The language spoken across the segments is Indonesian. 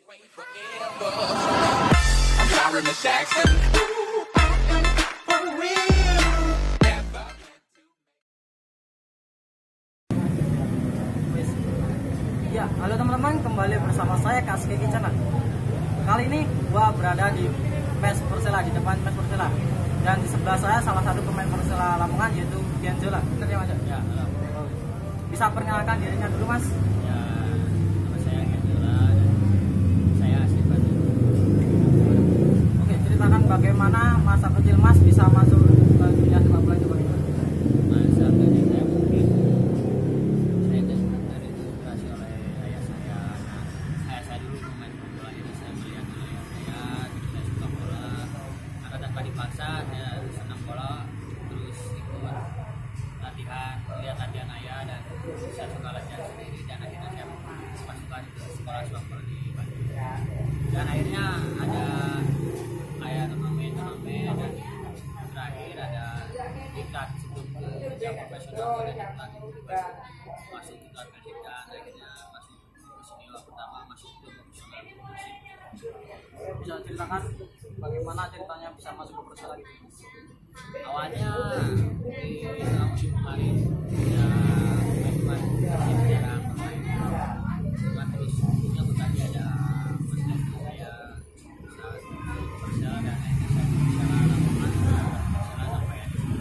Ya, halo teman-teman, kembali bersama saya Kak Skeki Channel. Kali ini gua berada di Mes Persela, di depan Mes Persela. Dan di sebelah saya salah satu pemain Persela Lamongan, yaitu Gianzola. Benar ya Mas? Ya, halo. Bisa perkenalkan dirinya dulu Mas? Ya, nama saya Gianzola dan saya asli Batu. Oke, ceritakan bagaimana masa kecil Mas bisa masuk ke dunia sepak bola itu bagaimana? Masa kecil saya mungkin saya terinspirasi oleh ayah saya. Ayah saya dulu pemain bola, jadi saya melihat ayah saya ketika suka bola. Maka tanpa dipaksa saya senang bola, terus ikut latihan, lihat latihan ayah dan saya suka latihan sendiri dan akhirnya saya masukkan ke sekolah sepak bola di Bandung. Dan akhirnya ada kayak turnamen dan terakhir ada tingkat sebelum ke jenjang profesional dan tingkat masuk tingkat pendidikan, akhirnya masuk ke senior pertama, masuk ke profesional musim. Bisa ceritakan bagaimana ceritanya bisa masuk ke Persela gitu? Awalnya di musim kemarin ya pemain jarang bermain, cuma terus punya tadi ada prestasi saya bisa Persela dan akhirnya saya bisa lakukan Persela sampai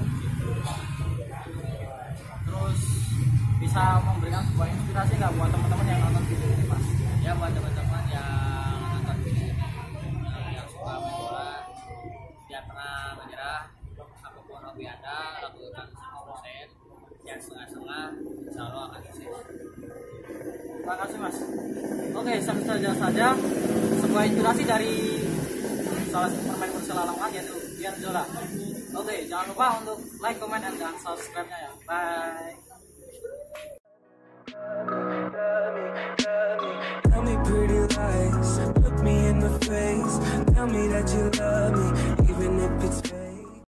Terus bisa memberikan sebuah inspirasi nggak buat teman-teman yang nonton video ini Mas? ya buat teman-teman yang nonton video ini yang suka main bola jangan pernah menyerah, apapun hobi Anda lakukan 100%, jangan setengah-setengah, insya Allah akan sukses. Terima kasih Mas. Oke, sampai saja sebuah inspirasi dari salah satu pemain Persela Lamongan, yaitu Gianzola. Oke, jangan lupa untuk like, comment, dan subscribe-nya ya. Bye. Tell me pretty lies, look me in the face. Tell me that you love me.